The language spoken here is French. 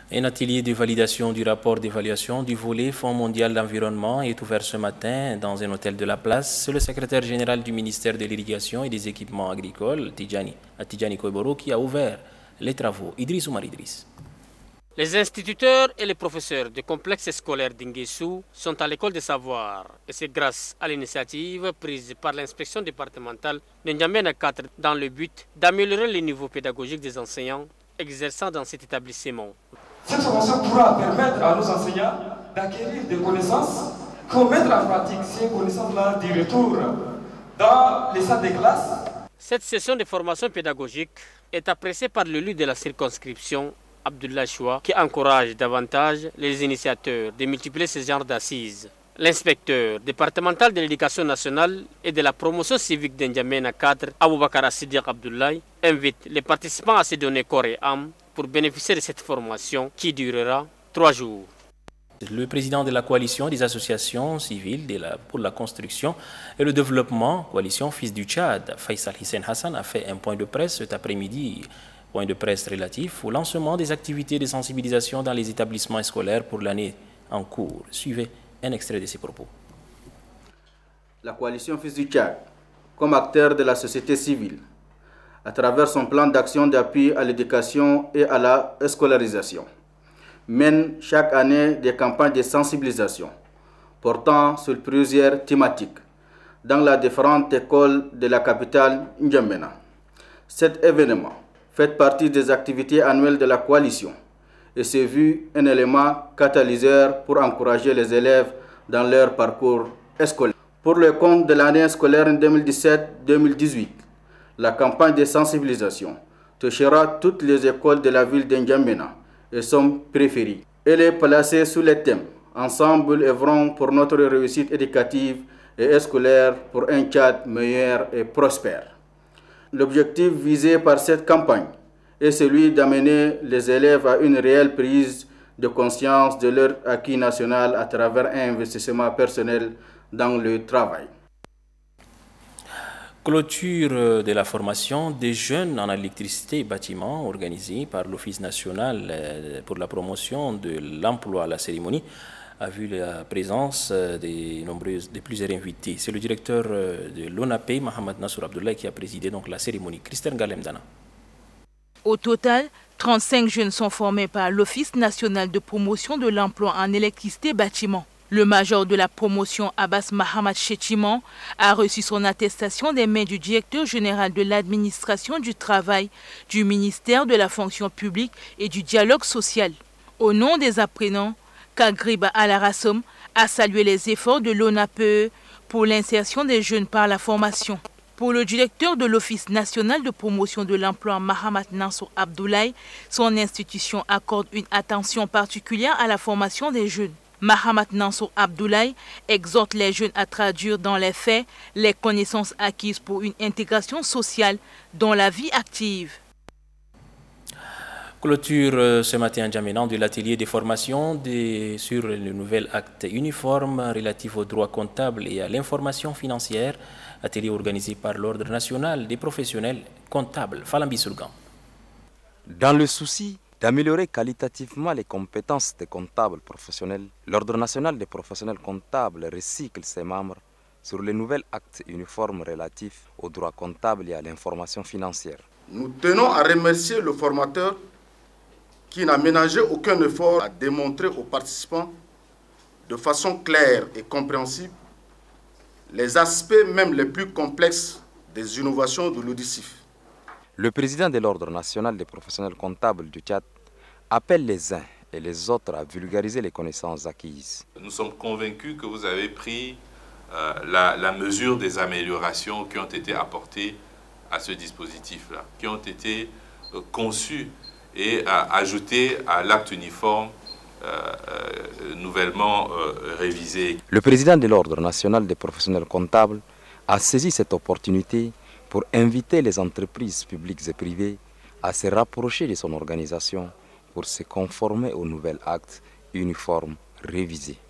Un atelier de validation du rapport d'évaluation du volet Fonds mondial d'environnement est ouvert ce matin dans un hôtel de la place. C'est le secrétaire général du ministère de l'Irrigation et des Équipements agricoles, Tidjani Koiboro, qui a ouvert les travaux. Idriss Oumar Idriss. Les instituteurs et les professeurs du complexe scolaire d'Inguessou sont à l'école des savoirs et c'est grâce à l'initiative prise par l'inspection départementale de N'Djamena 4 dans le but d'améliorer le niveau pédagogique des enseignants exerçant dans cet établissement. Cette formation pourra permettre à nos enseignants d'acquérir des connaissances, qu'on mettre en pratique ces connaissances-là du retour dans les salles de classe. Cette session de formation pédagogique est appréciée par l'élu de la circonscription, Abdoulaye Choua, qui encourage davantage les initiateurs de multiplier ce genre d'assises. L'inspecteur départemental de l'éducation nationale et de la promotion civique d'N'Djamena 4, Aboubakar Sidiq Abdoulaye, invite les participants à se donner corps et âme pour bénéficier de cette formation qui durera 3 jours. Le président de la coalition des associations civiles pour la construction et le développement, coalition Fils du Tchad, Faisal Hissène Hassan, a fait un point de presse cet après-midi. Point de presse relatif au lancement des activités de sensibilisation dans les établissements scolaires pour l'année en cours. Suivez un extrait de ses propos. La coalition Fils du Tchad, comme acteur de la société civile, à travers son plan d'action d'appui à l'éducation et à la scolarisation, mène chaque année des campagnes de sensibilisation portant sur plusieurs thématiques dans les différentes écoles de la capitale N'Djamena. Cet événement fait partie des activités annuelles de la coalition et s'est vu un élément catalyseur pour encourager les élèves dans leur parcours scolaire. Pour le compte de l'année scolaire 2017-2018, la campagne de sensibilisation touchera toutes les écoles de la ville d'N'Djamena et son périphérie. Elle est placée sous le thème « Ensemble œuvrons pour notre réussite éducative et scolaire pour un Tchad meilleur et prospère ». L'objectif visé par cette campagne est celui d'amener les élèves à une réelle prise de conscience de leur acquis national à travers un investissement personnel dans le travail. Clôture de la formation des jeunes en électricité et bâtiments organisée par l'Office national pour la promotion de l'emploi. La cérémonie a vu la présence de plusieurs invités. C'est le directeur de l'ONAP, Mohamed Nassour Abdoulaye, qui a présidé donc la cérémonie. Christine Galemdana. Au total, 35 jeunes sont formés par l'Office national de promotion de l'emploi en électricité et bâtiments. Le major de la promotion, Abbas Mahamad Chéchiman, a reçu son attestation des mains du directeur général de l'administration du travail, du ministère de la fonction publique et du dialogue social. Au nom des apprenants, Kagriba Alarassom a salué les efforts de l'ONAPE pour l'insertion des jeunes par la formation. Pour le directeur de l'Office national de promotion de l'emploi, Mohamed Nassour Abdoulaye, son institution accorde une attention particulière à la formation des jeunes. Mohamed Nassour Abdoulaye exhorte les jeunes à traduire dans les faits les connaissances acquises pour une intégration sociale dans la vie active. Clôture ce matin en N'Djamena de l'atelier de formation sur le nouvel acte uniforme relatif aux droits comptables et à l'information financière, atelier organisé par l'Ordre national des professionnels comptables. Falambi Soulgan. Dans le souci d'améliorer qualitativement les compétences des comptables professionnels, l'Ordre national des professionnels comptables recycle ses membres sur le nouvel acte uniforme relatif aux droits comptables et à l'information financière. Nous tenons à remercier le formateur qui n'a ménagé aucun effort à démontrer aux participants de façon claire et compréhensible les aspects même les plus complexes des innovations de l'auditif. Le président de l'Ordre national des professionnels comptables du Tchad appelle les uns et les autres à vulgariser les connaissances acquises. Nous sommes convaincus que vous avez pris la mesure des améliorations qui ont été apportées à ce dispositif-là, qui ont été conçues et ajoutées à l'acte uniforme nouvellement révisé. Le président de l'Ordre national des professionnels comptables a saisi cette opportunité pour inviter les entreprises publiques et privées à se rapprocher de son organisation pour se conformer au nouvel acte uniforme révisé.